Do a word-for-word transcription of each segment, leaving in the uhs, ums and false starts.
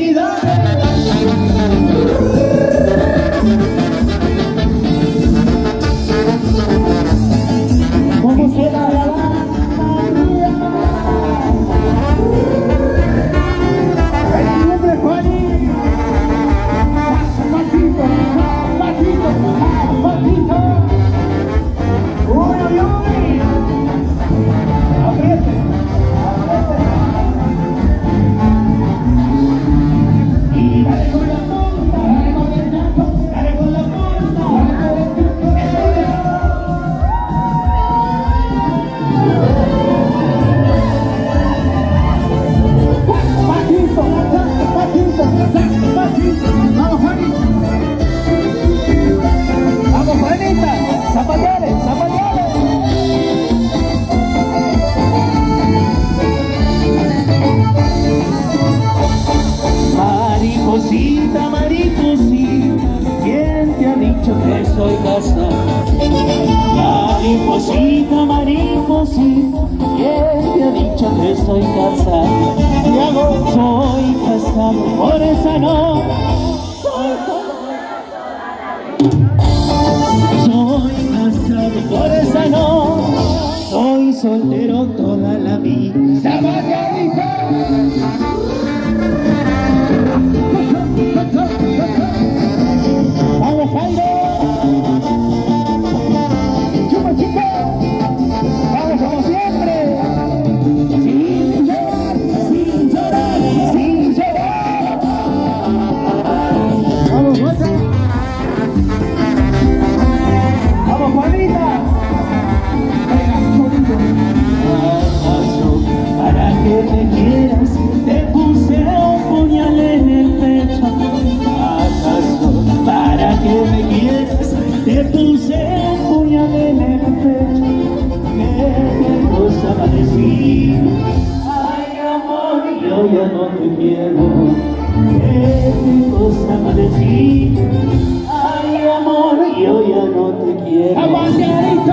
Y dale. ¿Cómo será la Mariposita, mariposita, ¿quién te ha dicho que soy casada? Mariposita, mariposita, ¿quién te ha dicho que soy casada? Y hago, soy casado, por esa no. Soy casado, por esa no. Soy soltero toda la vida. ¡Vamos, Jairo! ¡Chupa, chica! ¡Vamos como siempre! ¡Sin llorar, sin llorar, sin llorar! ¡Vamos, Rosa! ¡Vamos, Juanita! Para que te quieras, te puse un puñal en el pecho. ¿Acaso para que me quieras, te puse un puñal en el pecho? ¿Qué cosa va a decir? Ay, amor, yo ya no te quiero. ¿Qué cosa va a decir? Ay, amor, yo ya no te quiero. ¡Aguanteadito!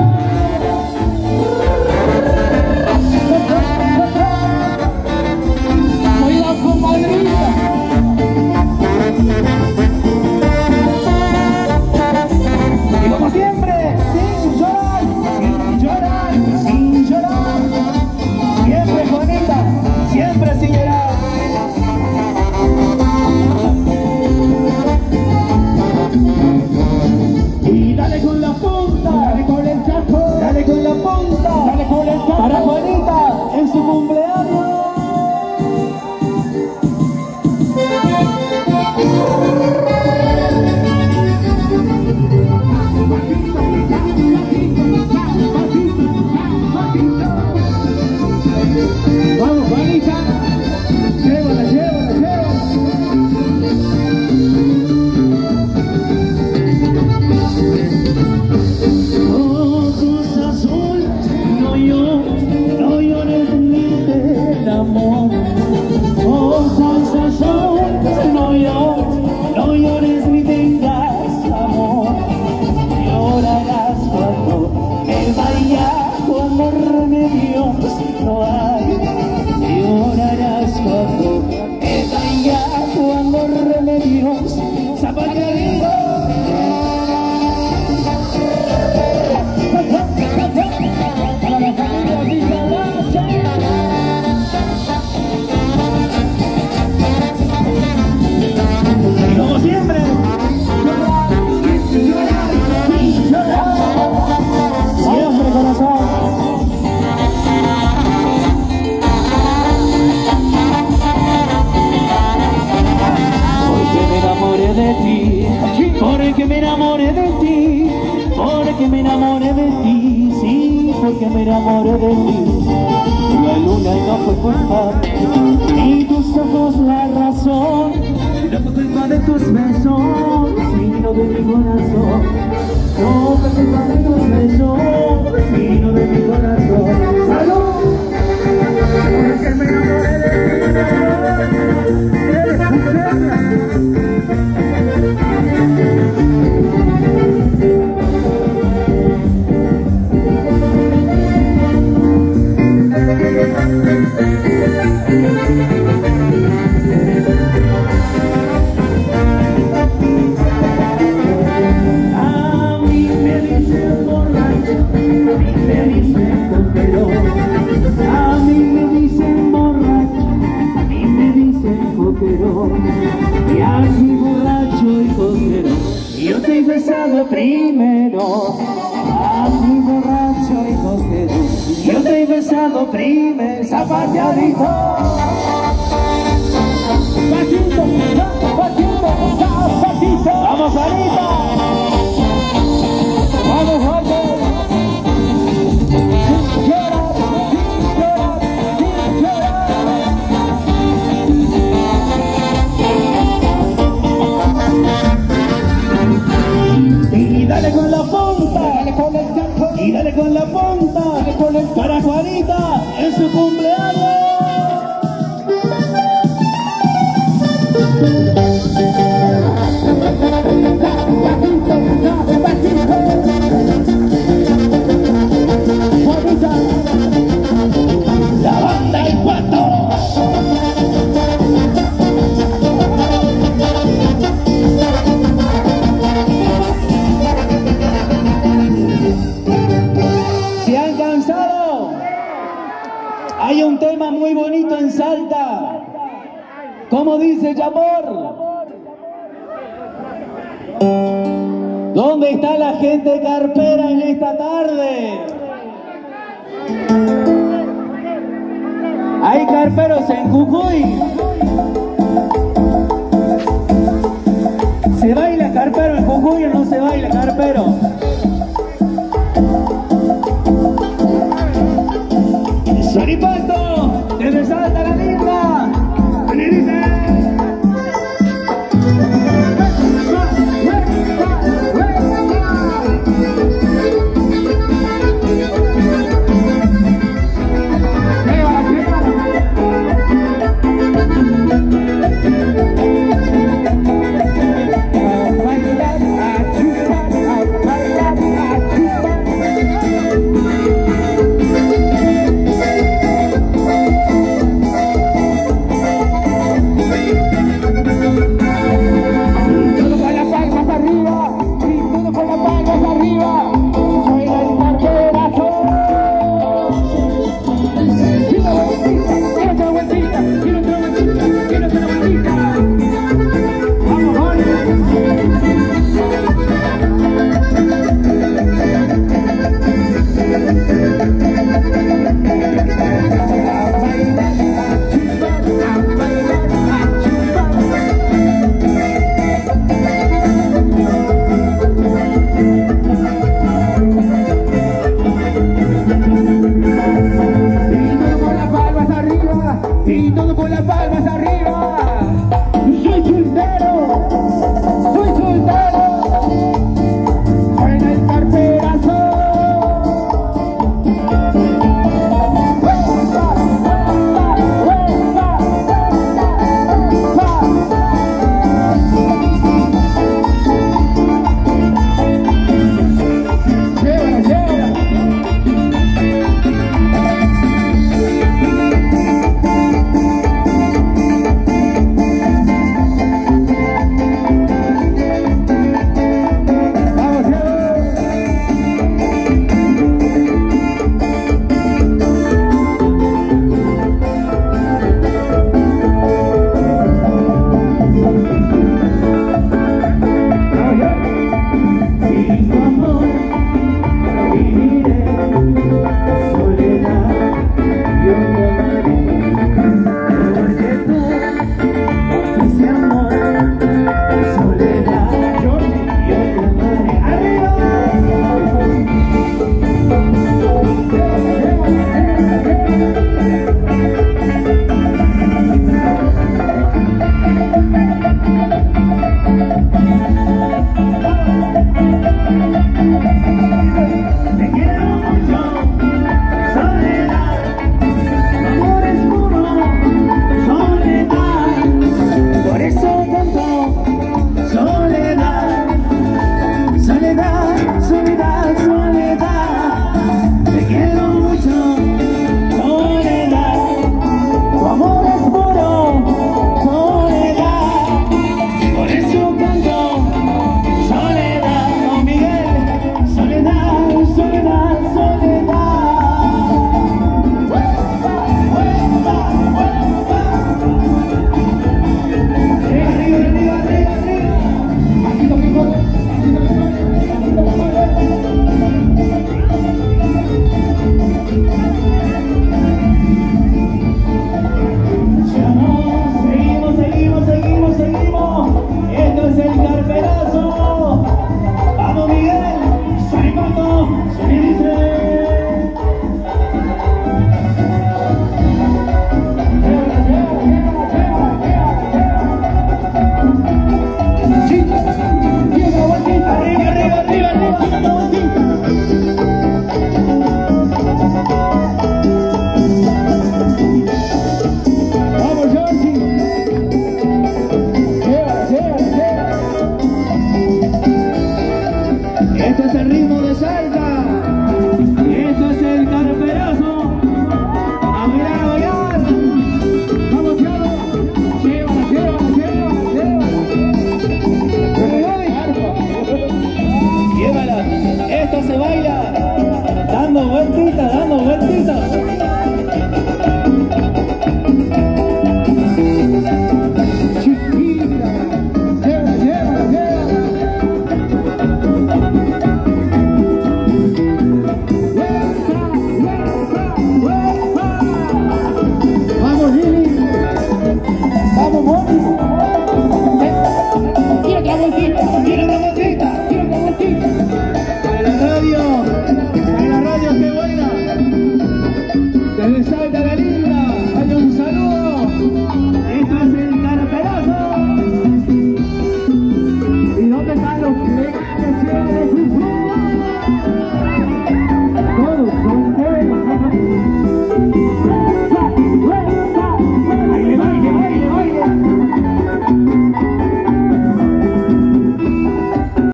Y como siempre, sin llorar, sin llorar, sin llorar. Siempre bonita, siempre sin llorar. Y dale con la punta, dale con el casco, dale con la punta, dale con el casco. Para Juanita, en su cumpleaños. Vamos, Juanita, llévala, llévala, llévala. Ojos azules, no llores, no llores ni del amor. Ojos azules, no llores, no llores ni tengas amor. Llorarás cuando me vaya, cuando remedios no hay. Llorarás cuando me vaya, cuando remedios zapateadito. Para la familia Villalacha. Y como siempre, llorar, llorar, llorar. Siempre, corazón. De ti, porque me enamoré de ti, porque me enamoré de ti, sí, porque me enamoré de ti. La luna no fue culpable, ni tus ojos la razón, no fue culpa de tus besos, sino de mi corazón. No fue culpa de tus besos, sino de mi corazón. ¡Salud! Porque me enamoré de ti. cojero, y así borracho y cojero, yo te he besado primero. Así borracho y cojero, yo te he besado primero. Zapateadito, pasito, pasito, zapatito. Vamos, Anita. Vamos, Jorge. Sin llorar, sin llorar, sin llorar. Y dale con la punta, dale con el campo, y dale con la punta, dale con el para Juanita en su cumpleaños. La banda y cuatro. ¿Se han cansado? Hay un tema muy bonito en Salta. ¿Cómo dice Yamor? ¿Dónde está la gente carpera en esta tarde? ¿Hay carperos en Jujuy? ¿Se baila carpero en Jujuy o no se baila carpero? Soripato, desde Salta la linda, me dice. Y todo con las palmas arriba.